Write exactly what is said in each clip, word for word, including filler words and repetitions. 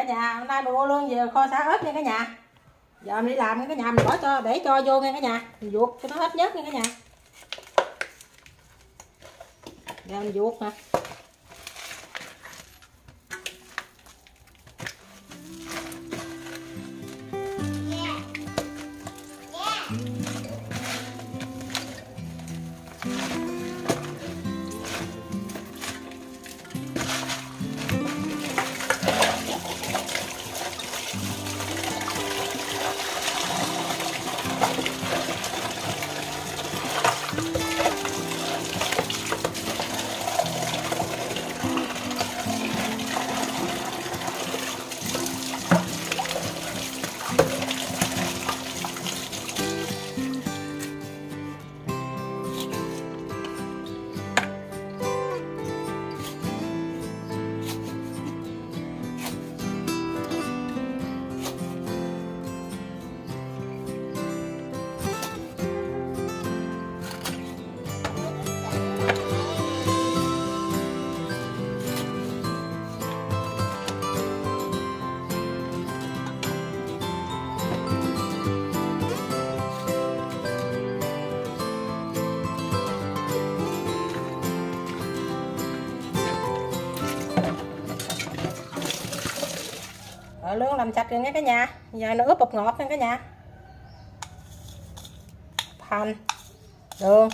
nhà. Hôm nay mình mua lương về kho xả ớt nha cả nhà. Giờ mình đi làm nha cả nhà, mình bỏ cho để cho vô nha cả nhà. Mình vuột cho nó hết nhớt nha cả nhà. Giờ mình vuột nè. Rồi lương làm sạch rồi nha cả nhà. Giờ nó ướp bột ngọt nha cả nhà. Hành, đường,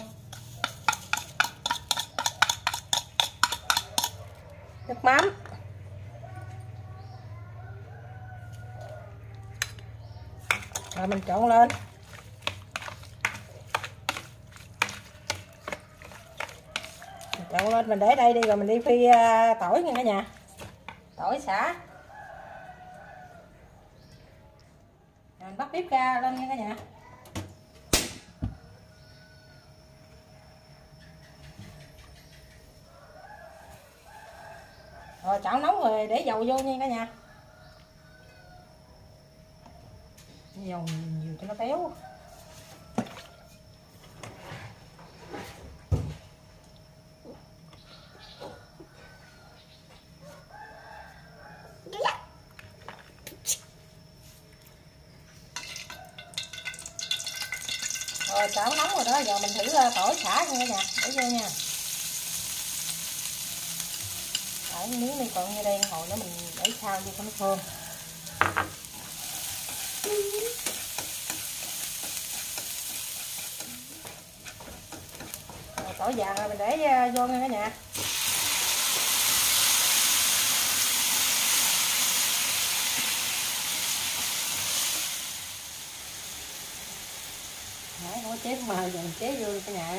nước mắm, rồi mình trộn lên. Mình trộn lên mình để đây đi rồi mình đi phi tỏi nha cả nhà. Tỏi xả. Rồi mình bắt bếp ra lên nha cả nhà. Rồi chảo nóng rồi để dầu vô nha cả nhà. Dầu nhiều cho nó béo. Rồi chảo nóng rồi đó, giờ mình thử tỏi xả nha cả nhà, để vô nha. Để miếng đi còn như đây hồi nữa mình để sao vô cho nó thơm. Rồi tỏi vàng rồi mình để vô nha cả nhà. Đấy, không có chế mờ giờ mình chế vô cả nhà.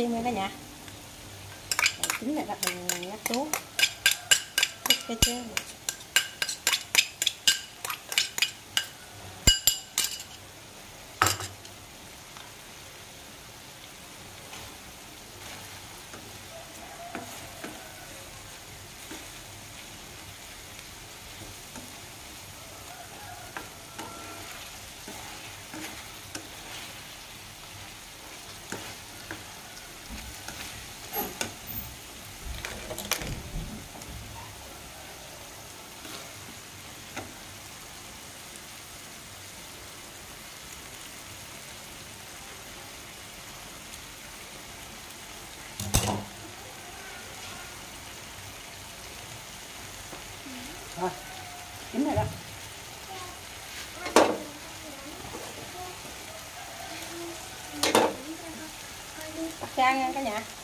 thêm nha cả nhà. Chính là đặt mình nhắc xuống cái chén. Rồi, chín rồi đó. Bắt chan nha cả nhà.